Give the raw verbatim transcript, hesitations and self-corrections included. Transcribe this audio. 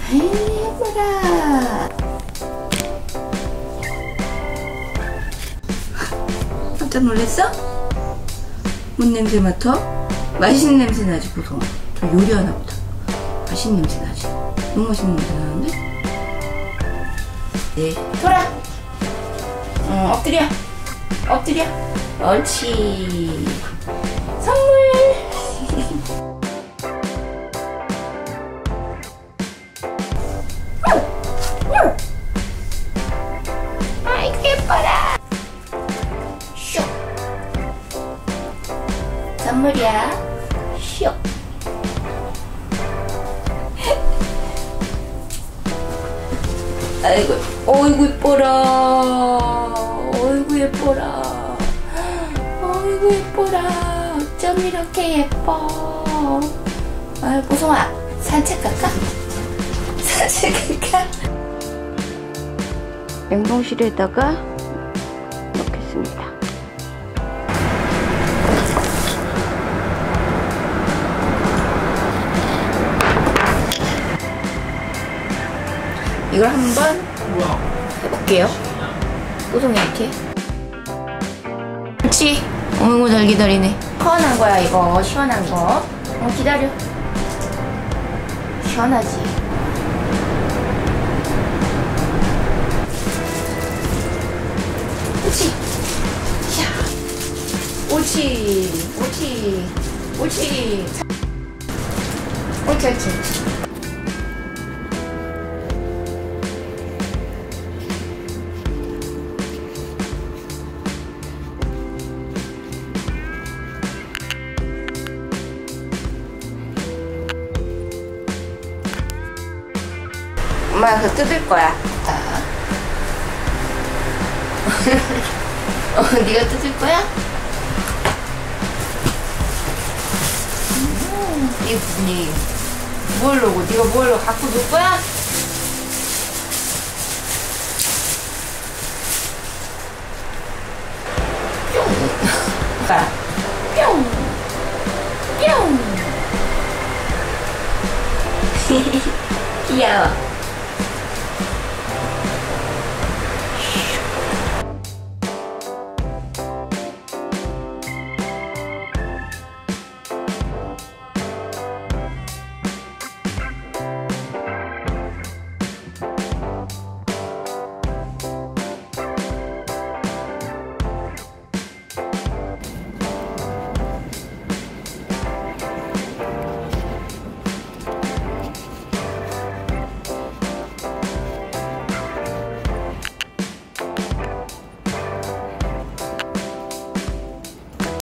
예뻐라. 깜짝 놀랐어? 뭔 냄새 맡아? 맛있는 냄새 나지 보통. 저 요리하나 보다. 맛있는 냄새 나지. 너무 맛있는 냄새 나는데? 네, 돌아. 어, 엎드려. 엎드려. 옳지. 선물. 아이고 예뻐라. 슉. 선물이야. 슉. 아이고, 어이구 예뻐라. 어이구 예뻐라. 어이구 예뻐라. 어쩜 이렇게 예뻐. 아이 보송아, 산책 갈까? 산책 갈까? 냉동실에다가 넣겠습니다. 이걸 한번 해볼게요. 뽀송이한테. 그렇지. 어이구 잘 기다리네. 시원한 거야 이거. 시원한 거. 어 기다려. 시원하지. 옳지. 야. 옳지. 옳지. 옳지. 옳지 옳지. 엄마가 그거 뜯을 거야. 어, 네가 뜯을 거야? 음, 이쁘니. 뭘로고? 네가 뭘로 갖고 놀 거야? 뿅. 가. 뿅. 뿅. 귀여워.